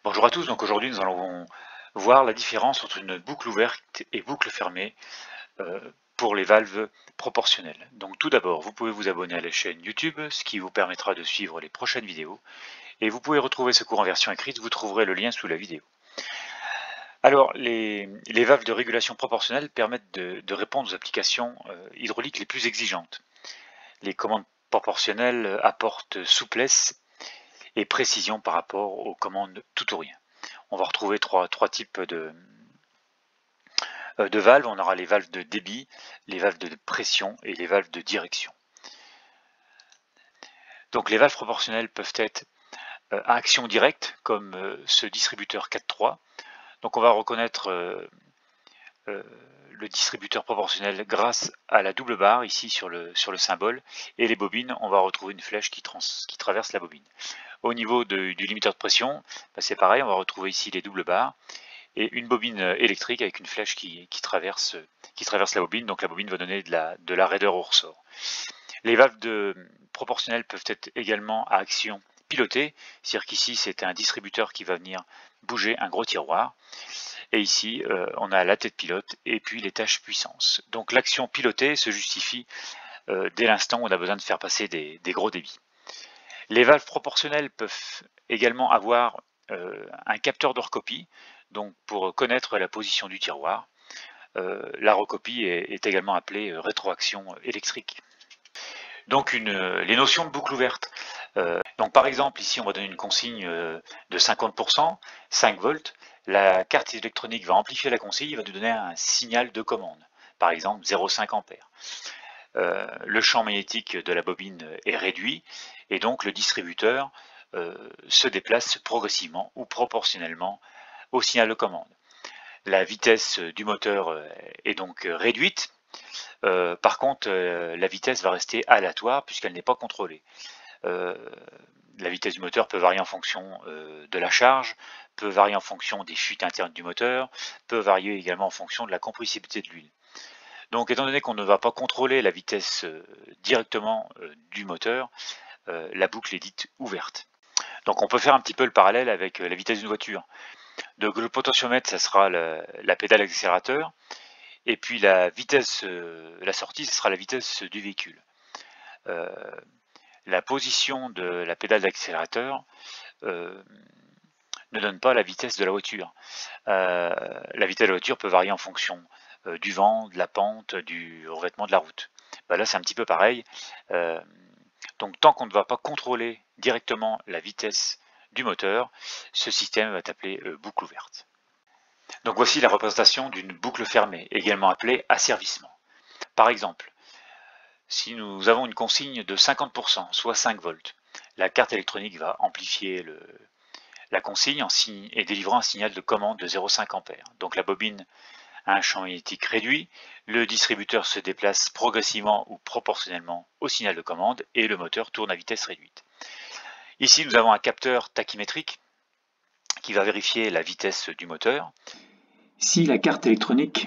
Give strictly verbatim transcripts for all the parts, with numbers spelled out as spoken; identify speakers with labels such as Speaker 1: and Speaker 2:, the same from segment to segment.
Speaker 1: Bonjour à tous, donc aujourd'hui nous allons voir la différence entre une boucle ouverte et boucle fermée euh, pour les valves proportionnelles. Donc tout d'abord, vous pouvez vous abonner à la chaîne YouTube, ce qui vous permettra de suivre les prochaines vidéos. Et vous pouvez retrouver ce cours en version écrite, vous trouverez le lien sous la vidéo. Alors, les, les valves de régulation proportionnelle permettent de, de répondre aux applications euh, hydrauliques les plus exigeantes. Les commandes proportionnelles apportent souplesse et précision par rapport aux commandes tout ou rien. On va retrouver trois, trois types de, de valves. On aura les valves de débit, les valves de pression et les valves de direction. Donc les valves proportionnelles peuvent être à action directe, comme ce distributeur quatre trois. Donc on va reconnaître euh, euh, le distributeur proportionnel grâce à la double barre ici sur le, sur le symbole, et les bobines, on va retrouver une flèche qui, trans, qui traverse la bobine. Au niveau de, du limiteur de pression, bah c'est pareil, on va retrouver ici les doubles barres et une bobine électrique avec une flèche qui, qui, traverse, qui traverse la bobine, donc la bobine va donner de la, de la raideur au ressort. Les valves de, proportionnelles peuvent être également à action pilotée, c'est-à-dire qu'ici c'est un distributeur qui va venir bouger un gros tiroir. Et ici, euh, on a la tête pilote et puis les tâches puissance. Donc l'action pilotée se justifie euh, dès l'instant où on a besoin de faire passer des, des gros débits. Les valves proportionnelles peuvent également avoir euh, un capteur de recopie, donc pour connaître la position du tiroir. Euh, la recopie est, est également appelée rétroaction électrique. Donc une, les notions de boucle ouverte. Euh, donc par exemple, ici on va donner une consigne de cinquante pour cent, cinq volts. La carte électronique va amplifier la consigne et va nous donner un signal de commande, par exemple zéro virgule cinq ampères. Euh, le champ magnétique de la bobine est réduit et donc le distributeur euh, se déplace progressivement ou proportionnellement au signal de commande. La vitesse du moteur est donc réduite. Euh, par contre, euh, la vitesse va rester aléatoire puisqu'elle n'est pas contrôlée. Euh, la vitesse du moteur peut varier en fonction euh, de la charge, peut varier en fonction des fuites internes du moteur, peut varier également en fonction de la compressibilité de l'huile. Donc étant donné qu'on ne va pas contrôler la vitesse euh, directement euh, du moteur, euh, la boucle est dite ouverte. Donc on peut faire un petit peu le parallèle avec euh, la vitesse d'une voiture. Donc le potentiomètre, ça sera la, la pédale accélérateur, et puis la vitesse, euh, la sortie, ce sera la vitesse du véhicule. Euh, la position de la pédale d'accélérateur euh, ne donne pas la vitesse de la voiture. Euh, la vitesse de la voiture peut varier en fonction euh, du vent, de la pente, du revêtement de la route. Ben là, c'est un petit peu pareil. Euh, donc, tant qu'on ne va pas contrôler directement la vitesse du moteur, ce système va être appelé euh, boucle ouverte. Donc, voici la représentation d'une boucle fermée, également appelée asservissement. Par exemple, si nous avons une consigne de cinquante pour cent, soit cinq volts, la carte électronique va amplifier le, la consigne en signe, et délivrant un signal de commande de zéro virgule cinq ampères. Donc la bobine a un champ magnétique réduit, le distributeur se déplace progressivement ou proportionnellement au signal de commande et le moteur tourne à vitesse réduite. Ici, nous avons un capteur tachymétrique qui va vérifier la vitesse du moteur.
Speaker 2: Si la carte électronique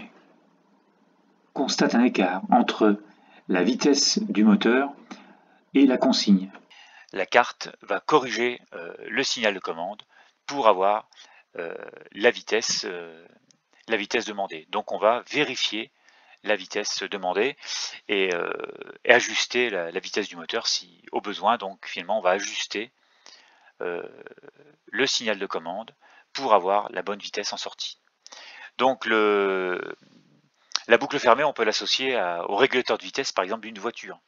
Speaker 2: constate un écart entre la vitesse du moteur et la consigne,
Speaker 1: la carte va corriger euh, le signal de commande pour avoir euh, la vitesse, euh, la vitesse demandée. Donc on va vérifier la vitesse demandée et, euh, et ajuster la, la vitesse du moteur si au besoin. Donc finalement on va ajuster euh, le signal de commande pour avoir la bonne vitesse en sortie. Donc le, la boucle fermée, on peut l'associer au régulateur de vitesse par exemple d'une voiture.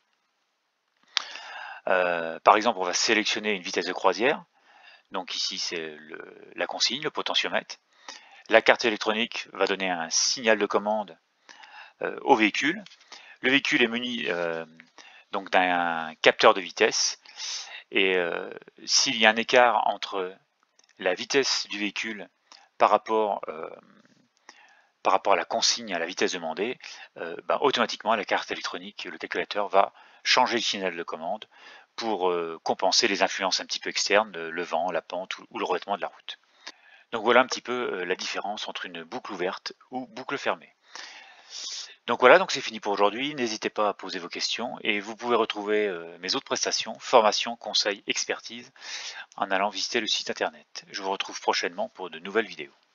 Speaker 1: Euh, par exemple, on va sélectionner une vitesse de croisière. Donc ici, c'est la consigne, le potentiomètre. La carte électronique va donner un signal de commande euh, au véhicule. Le véhicule est muni euh, donc d'un capteur de vitesse. Et euh, s'il y a un écart entre la vitesse du véhicule par rapport, euh, par rapport à la consigne, à la vitesse demandée, euh, bah, automatiquement la carte électronique, le calculateur va changer le signal de commande pour euh, compenser les influences un petit peu externes, le vent, la pente ou, ou le revêtement de la route. Donc voilà un petit peu euh, la différence entre une boucle ouverte ou boucle fermée. Donc voilà, donc c'est fini pour aujourd'hui. N'hésitez pas à poser vos questions et vous pouvez retrouver euh, mes autres prestations, formations, conseils, expertise en allant visiter le site internet. Je vous retrouve prochainement pour de nouvelles vidéos.